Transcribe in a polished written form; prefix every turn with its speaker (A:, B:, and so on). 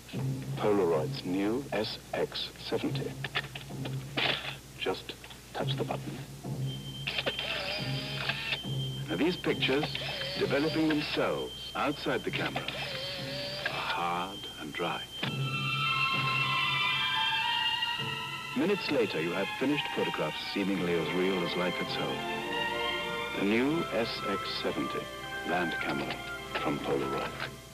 A: Polaroid's new SX-70. Just touch the button. Now these pictures, developing themselves outside the camera, are hard and dry. Minutes later, you have finished photographs seemingly as real as life itself. The new SX-70 Land Camera from Polaroid.